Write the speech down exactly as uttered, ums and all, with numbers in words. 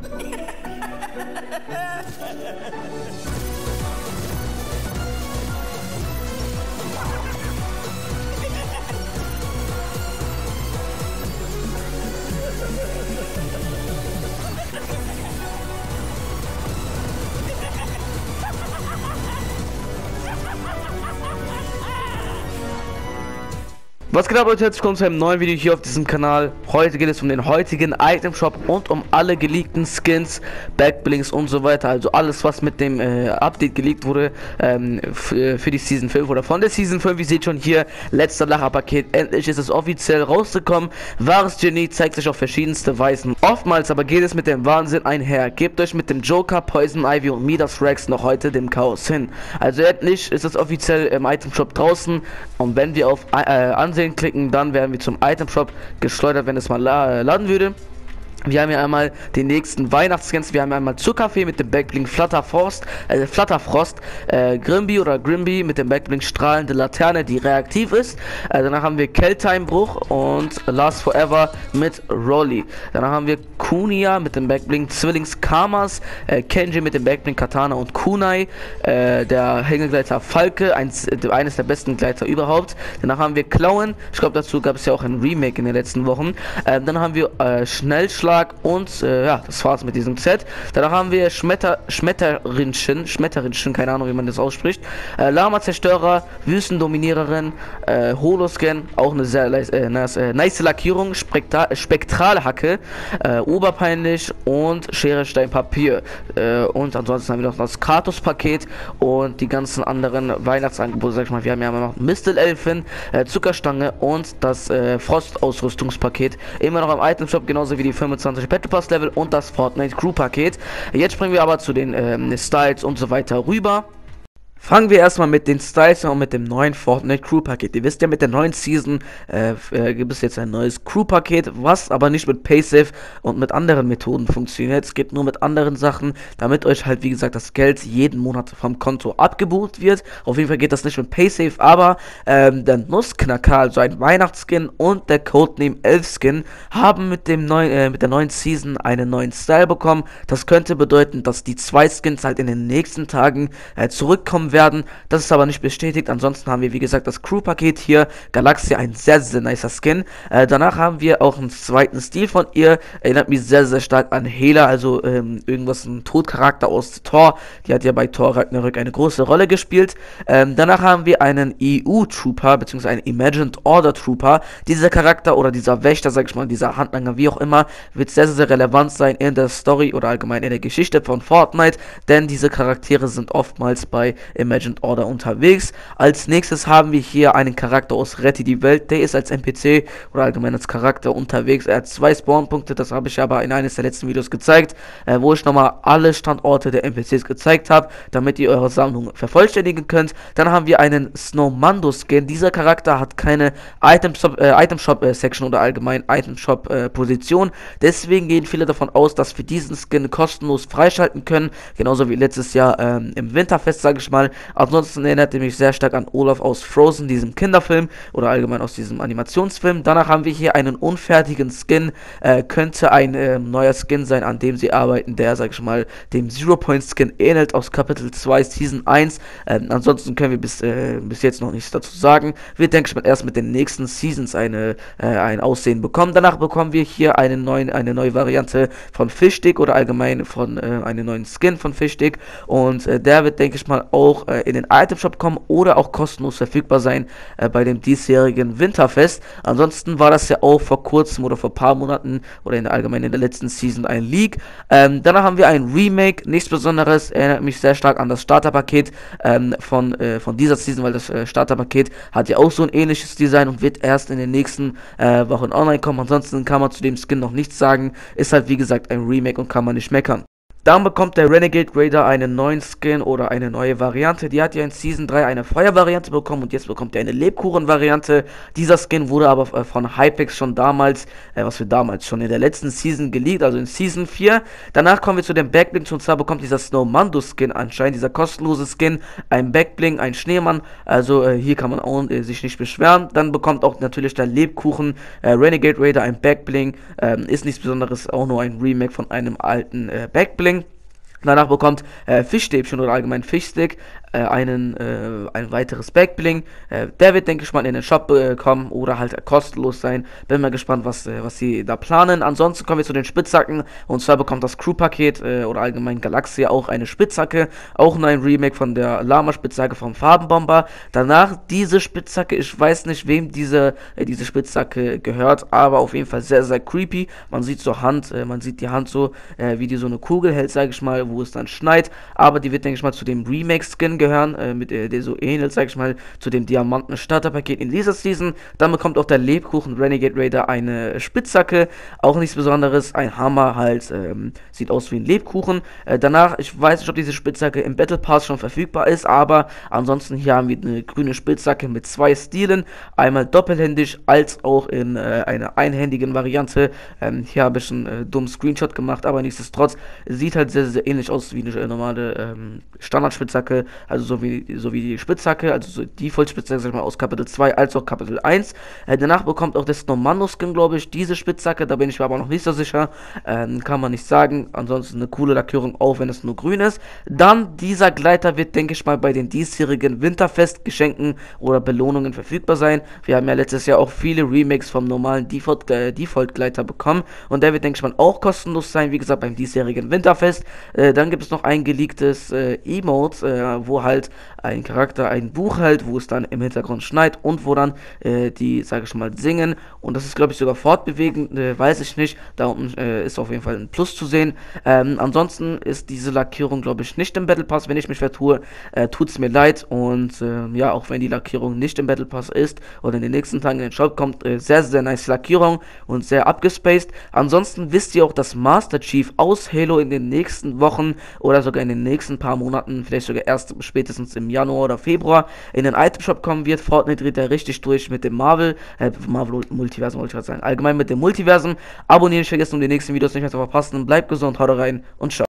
Was geht ab, Leute? Herzlich willkommen zu einem neuen Video hier auf diesem Kanal. Heute geht es um den heutigen Item Shop und um alle geleakten Skins, Backblings und so weiter. Also alles, was mit dem äh, Update geleakt wurde ähm, für die Season fünf oder von der Season fünf. Ihr seht schon hier, letzter Lacherpaket. Endlich ist es offiziell rausgekommen. Wahres Genie zeigt sich auf verschiedenste Weisen. Oftmals aber geht es mit dem Wahnsinn einher. Gebt euch mit dem Joker, Poison Ivy und Midas Rex noch heute dem Chaos hin. Also endlich ist es offiziell im Item Shop draußen. Und wenn wir auf äh, Ansehen klicken, dann werden wir zum Item Shop geschleudert, wenn es mal la laden würde. Wir haben hier einmal den nächsten Weihnachtsskins. Wir haben einmal Zuckerfee mit dem Backbling Flutterfrost, äh, Flutterfrost, äh, Grimby oder Grimby mit dem Backbling strahlende Laterne, die reaktiv ist. Äh, danach haben wir Kelteinbruch und Last Forever mit Rolly. Danach haben wir Kunia mit dem Backbling Zwillings Kamas, äh, Kenji mit dem Backbling Katana und Kunai, äh, der Hängegleiter Falke, eins, äh, eines der besten Gleiter überhaupt. Danach haben wir Klauen. Ich glaube, dazu gab es ja auch ein Remake in den letzten Wochen. Äh, dann haben wir äh, Schnellschlag und äh, ja, das war's mit diesem Set. Danach haben wir Schmetter, Schmetterinchen, Schmetterinchen, keine Ahnung, wie man das ausspricht. Äh, Lama-Zerstörer, Wüstendominiererin, äh, Holoscan, auch eine sehr äh, nice, äh, nice Lackierung, Spektra Spektralhacke, äh, Oberpeinlich und Schere, Stein, Papier. Äh, und ansonsten haben wir noch das Kratos-Paket und die ganzen anderen Weihnachtsangebote, sag ich mal. Wir haben ja noch Mistelelfen, äh, Zuckerstange und das äh, Frostausrüstungspaket. Immer noch im Item-Shop, genauso wie die fünfundzwanzig Battle Pass Level und das Fortnite Crew Paket. Jetzt springen wir aber zu den ähm, Styles und so weiter rüber. Fangen wir erstmal mit den Styles und mit dem neuen Fortnite Crew Paket. Ihr wisst ja, mit der neuen Season äh, äh, gibt es jetzt ein neues Crew Paket, was aber nicht mit Paysafe und mit anderen Methoden funktioniert. Es geht nur mit anderen Sachen, damit euch halt, wie gesagt, das Geld jeden Monat vom Konto abgebucht wird. Auf jeden Fall geht das nicht mit Paysafe, aber ähm, der Nussknacker, also ein Weihnachtsskin und der Codename elf Skin haben mit dem neuen, äh, mit der neuen Season einen neuen Style bekommen. Das könnte bedeuten, dass die zwei Skins halt in den nächsten Tagen äh, zurückkommen werden. Das ist aber nicht bestätigt. Ansonsten haben wir, wie gesagt, das Crew-Paket hier. Galaxia, ein sehr, sehr nicer Skin. Äh, danach haben wir auch einen zweiten Stil von ihr. Erinnert mich sehr, sehr stark an Hela, also ähm, irgendwas, ein Todcharakter aus Thor. Die hat ja bei Thor Ragnarök eine große Rolle gespielt. Ähm, danach haben wir einen E U-Trooper, beziehungsweise einen Imagined Order Trooper. Dieser Charakter oder dieser Wächter, sag ich mal, dieser Handlanger, wie auch immer, wird sehr, sehr relevant sein in der Story oder allgemein in der Geschichte von Fortnite, denn diese Charaktere sind oftmals bei Imagined Order unterwegs. Als nächstes haben wir hier einen Charakter aus Rette die Welt. Der ist als N P C oder allgemein als Charakter unterwegs. Er hat zwei Spawnpunkte, das habe ich aber in eines der letzten Videos gezeigt, äh, wo ich nochmal alle Standorte der N P Cs gezeigt habe, damit ihr eure Sammlung vervollständigen könnt. Dann haben wir einen Snowmando Skin. Dieser Charakter hat keine Item Shop, äh, Item Shop äh, Section oder allgemein Item Shop äh, Position. Deswegen gehen viele davon aus, dass wir diesen Skin kostenlos freischalten können. Genauso wie letztes Jahr ähm, im Winterfest, sage ich mal. Ansonsten erinnert er mich sehr stark an Olaf aus Frozen, diesem Kinderfilm oder allgemein aus diesem Animationsfilm. Danach haben wir hier einen unfertigen Skin, äh, könnte ein äh, neuer Skin sein, an dem sie arbeiten, der, sag ich mal, dem Zero Point Skin ähnelt aus Kapitel zwei Season eins. Ähm, ansonsten können wir bis, äh, bis jetzt noch nichts dazu sagen. Wir denken mal erst mit den nächsten Seasons eine, äh, ein Aussehen bekommen. Danach bekommen wir hier einen neuen, eine neue Variante von Fischstick oder allgemein von äh, einem neuen Skin von Fischstick und äh, der wird, denke ich mal, auch äh, in den Item Shop kommen oder auch kostenlos verfügbar sein äh, bei dem diesjährigen Winterfest. Ansonsten war das ja auch vor kurzem oder vor ein paar Monaten oder in der allgemeinen in der letzten Season ein Leak. Ähm, danach haben wir ein Remake, nichts Besonderes, erinnert mich sehr stark an das Starterpaket ähm, von, äh, von dieser Season, weil das äh, Starterpaket hat ja auch so ein ähnliches Design und wird erst in den nächsten äh, Wochen online kommen. Ansonsten kann man zu dem Skin noch nichts sagen, ist halt wie gesagt ein Remake und kann man nicht meckern. Dann bekommt der Renegade Raider einen neuen Skin oder eine neue Variante. Die hat ja in Season drei eine Feuer-Variante bekommen und jetzt bekommt er eine Lebkuchen-Variante. Dieser Skin wurde aber äh, von Hypex schon damals, äh, was für damals, schon in der letzten Season geleakt, also in Season vier. Danach kommen wir zu den Backblinks und zwar bekommt dieser Snowmando-Skin anscheinend, dieser kostenlose Skin, ein Backblink, ein Schneemann. Also äh, hier kann man auch, äh, sich nicht beschweren. Dann bekommt auch natürlich der Lebkuchen äh, Renegade Raider ein Backblink. Ähm, ist nichts Besonderes, auch nur ein Remake von einem alten äh, Backblink. Danach bekommt äh, Fischstäbchen oder allgemein Fischstick äh, einen, äh, ein weiteres Backbling. Äh, der wird, denke ich mal, in den Shop äh, kommen oder halt äh, kostenlos sein. Bin mal gespannt, was, äh, was sie da planen. Ansonsten kommen wir zu den Spitzhacken. Und zwar bekommt das Crew-Paket äh, oder allgemein Galaxia auch eine Spitzhacke. Auch nur ein Remake von der Lama-Spitzhacke vom Farbenbomber. Danach diese Spitzhacke. Ich weiß nicht, wem diese, äh, diese Spitzhacke gehört, aber auf jeden Fall sehr, sehr creepy. Man sieht so Hand, äh, man sieht die Hand so, äh, wie die so eine Kugel hält, sage ich mal, wo es dann schneit, aber die wird, denke ich mal, zu dem Remake-Skin gehören, äh, mit äh, der so ähnelt, sage ich mal, zu dem Diamanten-Starterpaket in dieser Season. Dann bekommt auch der Lebkuchen Renegade Raider eine Spitzhacke, auch nichts Besonderes, ein Hammer halt, ähm, sieht aus wie ein Lebkuchen. Äh, danach, ich weiß nicht, ob diese Spitzhacke im Battle Pass schon verfügbar ist, aber ansonsten hier haben wir eine grüne Spitzhacke mit zwei Stilen, einmal doppelhändig als auch in äh, einer einhändigen Variante. Ähm, hier habe ich einen äh, dummen Screenshot gemacht, aber nichtsdestotrotz sieht halt sehr, sehr ähnlich aus wie eine normale ähm, Standard-Spitzhacke, also so wie, so wie die Spitzhacke, also so Default-Spitzhacke, sag ich mal, aus Kapitel zwei als auch Kapitel eins. Äh, danach bekommt auch das Normando-Skin, glaube ich, diese Spitzhacke, da bin ich mir aber noch nicht so sicher, ähm, kann man nicht sagen. Ansonsten eine coole Lackierung, auch wenn es nur grün ist. Dann, dieser Gleiter wird, denke ich mal, bei den diesjährigen Winterfest-Geschenken oder Belohnungen verfügbar sein. Wir haben ja letztes Jahr auch viele Remakes vom normalen Default, äh, Default-Gleiter bekommen und der wird, denke ich mal, auch kostenlos sein, wie gesagt, beim diesjährigen Winterfest. Äh, dann gibt es noch ein geleaktes äh, Emote, äh, wo halt ein Charakter ein Buch hält, wo es dann im Hintergrund schneit und wo dann äh, die, sage ich mal, singen. Und das ist, glaube ich, sogar fortbewegend, äh, weiß ich nicht. Da unten äh, ist auf jeden Fall ein Plus zu sehen. Ähm, ansonsten ist diese Lackierung, glaube ich, nicht im Battle Pass. Wenn ich mich vertue, äh, tut es mir leid. Und äh, ja, auch wenn die Lackierung nicht im Battle Pass ist oder in den nächsten Tagen in den Shop kommt, äh, sehr, sehr nice Lackierung und sehr abgespaced. Ansonsten wisst ihr auch, dass Master Chief aus Halo in den nächsten Wochen oder sogar in den nächsten paar Monaten, vielleicht sogar erst spätestens im Januar oder Februar, in den Item Shop kommen wird. Fortnite dreht er richtig durch mit dem Marvel, äh, Marvel Multiversum wollte ich gerade sagen, allgemein mit dem Multiversum. Abonnieren nicht vergessen, um die nächsten Videos nicht mehr zu verpassen. Bleibt gesund, haut rein und ciao.